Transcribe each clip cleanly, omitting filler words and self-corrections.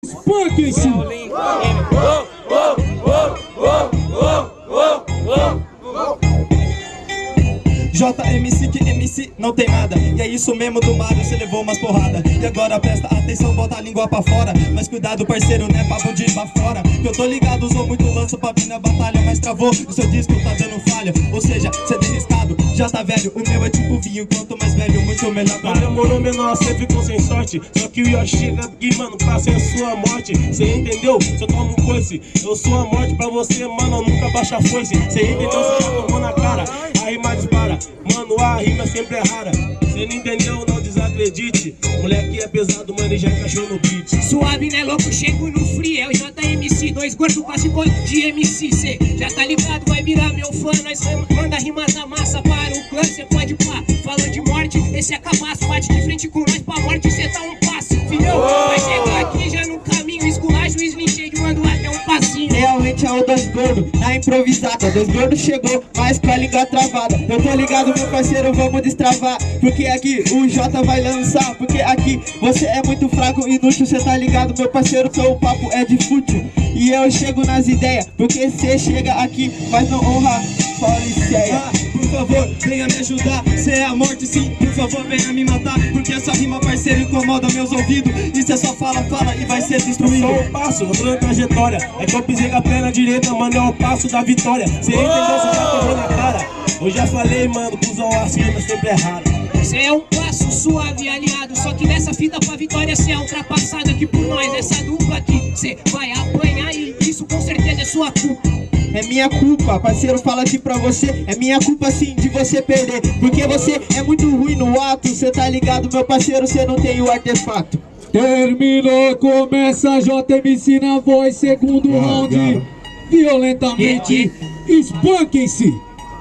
Espanquem-se! JMC que MC não tem nada. E é isso mesmo do Mario, cê levou umas porradas. E agora presta atenção, bota a língua pra fora. Mas cuidado parceiro, né, papo de bafora. Que eu tô ligado, usou muito lanço pra vir na batalha. Mas travou, o seu disco tá dando falha. Ou seja, cê tem riscado, já tá velho. O meu é tipo vinho, quanto mais velho, muito melhor. Tá demorou menor, cê ficou sem sorte. Só que o Yoshi chega aqui, mano, pra ser sua morte. Cê entendeu? Cê toma um coice. Eu sou a morte pra você, mano, nunca baixa a foice. Cê entendeu? Cê já tomou na cara. A rima dispara, mano, a rima sempre é rara. Cê não entendeu, não desacredite. Moleque é pesado, mano, e já encaixou no beat. Suave, né, louco, chego no free. É o JMC, dois gordos quase de MC. Cê já tá ligado, vai virar meu fã. Nós manda rimas da massa para o clã. Cê pode pá, falou de morte, esse é cabaço. Bate de frente com nós pra morte, cê tá um passo, filhão. Vai chegar aqui já no caminho, esculacho, o Slim Shade manda até um passinho. Realmente é o dois gordos, na improvisada. Dois gordos chegou, mas com a língua travada. Eu tô ligado, meu parceiro, vamos destravar. Porque aqui o J vai lançar. Porque aqui você é muito fraco, inútil. Cê tá ligado, meu parceiro, seu papo é de fútil. E eu chego nas ideias, porque cê chega aqui, mas não honra Policeia. Por favor, venha me ajudar. Cê é a morte, sim, por favor, venha me matar. Porque essa rima, parceiro, incomoda meus ouvidos. E cê só fala e vai ser destruído. Só um passo, outra trajetória. É que eu pisei com a perna direita, mano, é o passo da vitória. Cê entendeu, cê já tomou na cara. Eu já falei, mano, cuzão, as rimas sempre é rara. Cê é um passo suave, aliado. Só que nessa fita pra vitória cê é ultrapassado. Aqui por nós, essa dupla aqui cê vai apanhar. E isso com certeza é sua culpa. É minha culpa, parceiro, fala aqui pra você. É minha culpa sim de você perder. Porque você é muito ruim no ato. Cê tá ligado, meu parceiro, cê não tem o artefato. Terminou, começa JMC na voz, segundo round. Violentamente, espanquem-se!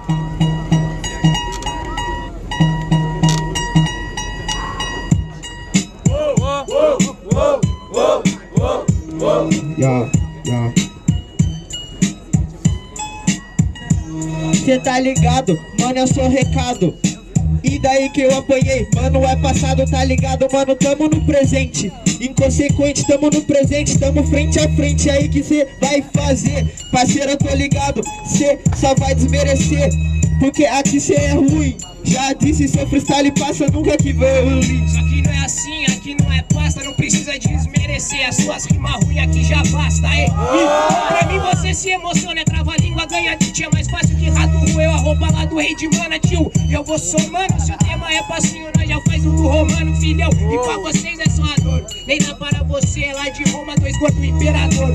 Cê tá ligado, mano, eu sou recado. E daí que eu apanhei, mano, é passado, tá ligado, mano, tamo no presente. Inconsequente, tamo no presente, tamo frente a frente. Aí que cê vai fazer, parceiro, eu tô ligado, cê só vai desmerecer. Porque aqui cê é ruim, já disse, seu freestyle passa, nunca que veio. Só que não é assim, aqui não é pasta, não precisa desmerecer. As suas rimas ruins aqui já basta, é. Pra mim você se emociona, é trava-língua, ganha de tia. Mais fácil que rato roeu a roupa lá do rei de mana, tio. Eu vou somando, se o tema é passinho, nós já faz um do romano, filhão. E pra vocês é só a dor, nem dá para você, é lá de Roma, dois gordos imperador.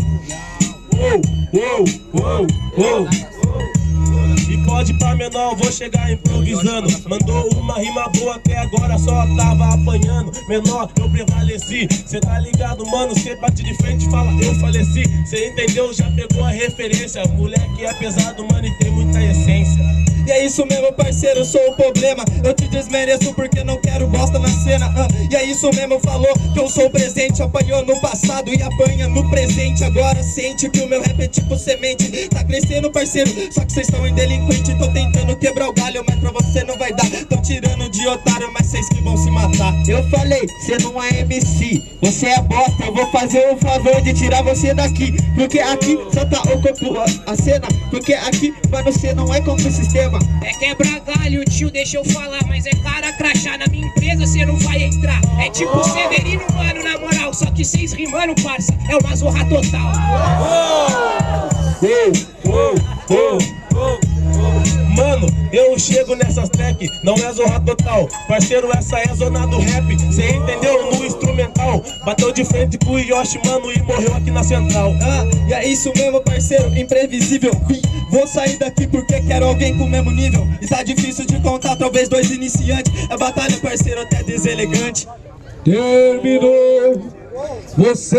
E pode pra menor, eu vou chegar improvisando. Mandou uma rima boa, até agora só tava apanhando. Menor, eu prevaleci, cê tá ligado, mano, cê bate de frente e fala, eu faleci. Cê entendeu, já pegou a referência. Moleque é pesado, mano, e tem muita essência. E é isso mesmo, parceiro, eu sou o problema. Eu te desmereço porque não quero bosta na cena. E é isso mesmo, falou que eu sou o presente. Apanhou no passado e apanha no presente. Agora sente que o meu rap é tipo semente. Tá crescendo, parceiro, só que vocês estão em delinquente. Tô tentando quebrar o galho, mas pra você não vai dar. Tão tirando de otário, mas vocês que vão se matar. Eu falei, você não é MC, você é bosta. Eu vou fazer o favor de tirar você daqui. Porque aqui só tá ocupando a cena. Porque aqui, mano, você não é contra o sistema. É quebra galho, tio, deixa eu falar. Mas é cara crachá, na minha empresa cê não vai entrar. É tipo Severino, mano, na moral. Só que vocês rimando, parça, é uma zorra total. Mano, eu chego nessas track, não é zorra total. Parceiro, essa é a zona do rap, cê entendeu? No instrumental, bateu de frente com o Yoshi, mano, e morreu aqui na central. E é isso mesmo, parceiro, imprevisível. Vou sair daqui porque quero alguém com o mesmo nível. E tá difícil de contar, talvez dois iniciantes. É batalha, parceiro, até deselegante. Terminou! Você